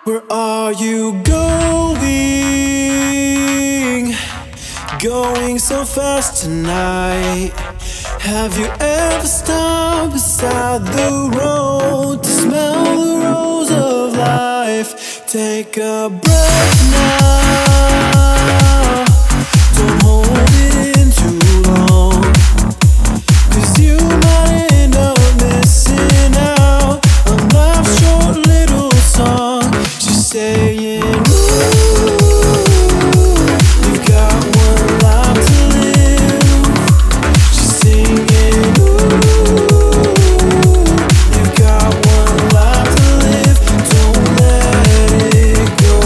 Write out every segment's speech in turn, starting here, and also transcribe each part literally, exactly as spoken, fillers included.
Where are you going? Going so fast tonight. Have you ever stopped beside the road to smell the rose of life? Take a breath now. Don't hold it in too long, 'cause you might end up missing out on life's short little song. She's saying, ooh, you got one life to live. She's singing, ooh, you got one life to live. Don't let it go.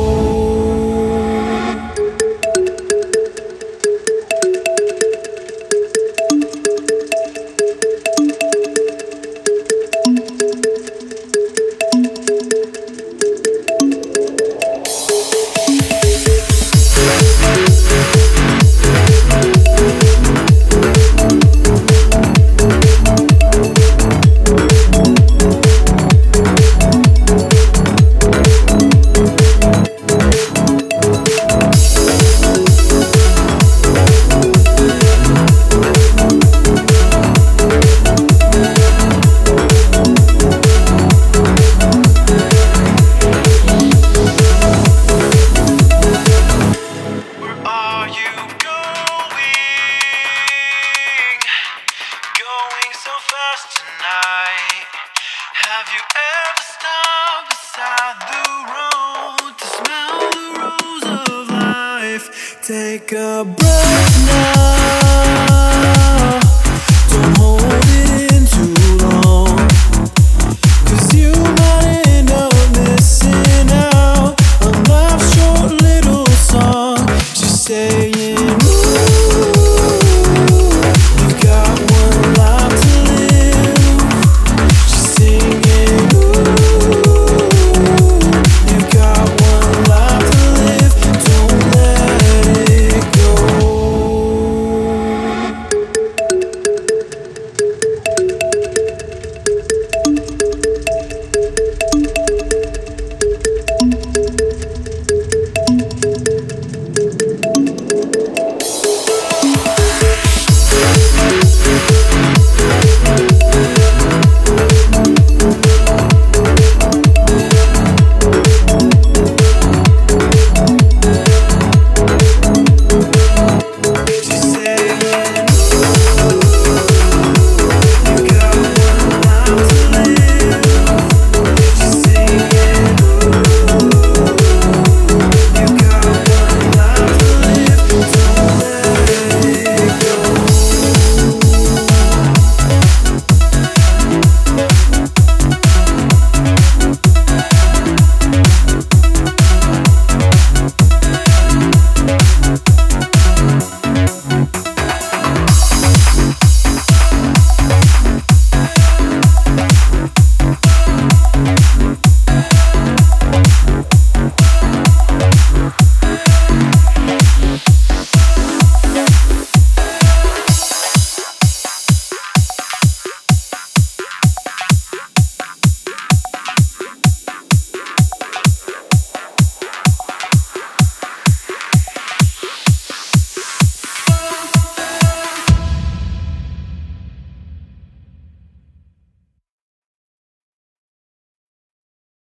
Tonight, have you ever stopped beside the road to smell the rose of life? Take a breath now.